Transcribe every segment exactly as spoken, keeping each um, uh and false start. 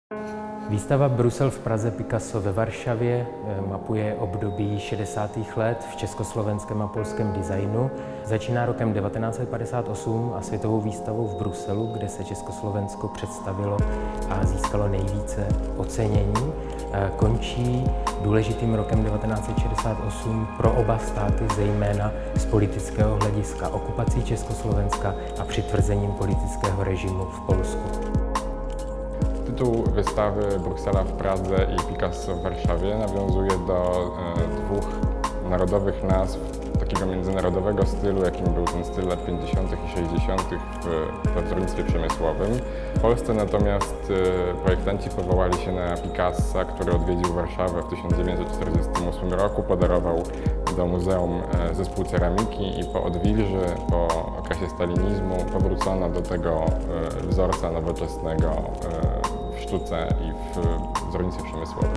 Výstava Brusel v Praze, Picasso ve Varšavě mapuje období šedesátých let v československém a polském designu. Začíná rokem devatenáct set padesát osm a světovou výstavou v Bruselu, kde se Československo představilo a získalo nejvíce ocenění. Končí důležitým rokem devatenáct set šedesát osm pro oba státy, zejména z politického hlediska, okupací Československa a přitvrzením politického režimu v Polsku. Tytuł wystawy Bruksela w Pradze i Picasso w Warszawie nawiązuje do e, dwóch narodowych nazw takiego międzynarodowego stylu, jakim był ten styl lat pięćdziesiątych i sześćdziesiątych we wzornictwie przemysłowym. W Polsce natomiast e, projektanci powołali się na Picassa, który odwiedził Warszawę w tysiąc dziewięćset czterdziestym ósmym roku, podarował do Muzeum Zespół Ceramiki i po odwilży, po okresie stalinizmu powrócono do tego wzorca nowoczesnego w sztuce i w wzornictwie przemysłowym.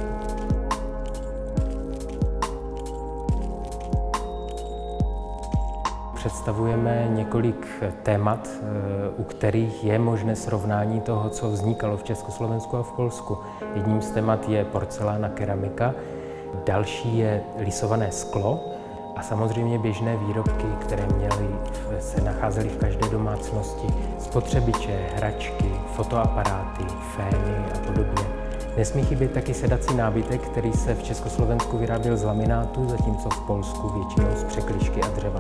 Představujeme několik témat, u kterých je možné srovnání toho, co vznikalo v Československu a v Polsku. Jedním z témat je porcelána, keramika, další je lisované sklo a samozřejmě běžné výrobky, které měly, se nacházely v každé domácnosti, spotřebiče, hračky, fotoaparáty, fény a podobně. Nesmí chybět taky sedací nábytek, který se v Československu vyráběl z laminátu, zatímco v Polsku většinou z překližky a dřeva.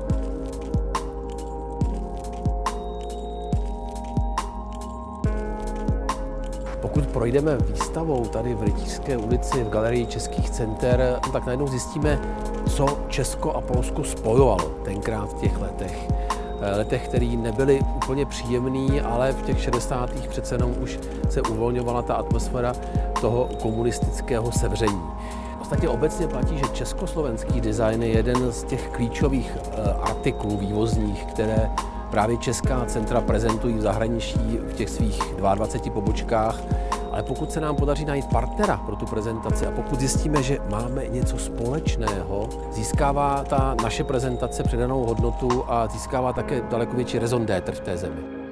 Pokud projdeme výstavou tady v Rytířské ulici v Galerii českých center, tak najednou zjistíme, co Česko a Polsko spojovalo tenkrát v těch letech. Letech, které nebyly úplně příjemný, ale v těch šedesátých přece jenom už se uvolňovala ta atmosféra toho komunistického sevření. Ostatně obecně platí, že československý design je jeden z těch klíčových artiklů vývozních, které právě česká centra prezentují v zahraničí v těch svých dvaceti dvou pobočkách, ale pokud se nám podaří najít partnera pro tu prezentaci a pokud zjistíme, že máme něco společného, získává ta naše prezentace přidanou hodnotu a získává také daleko větší raison d'être v té zemi.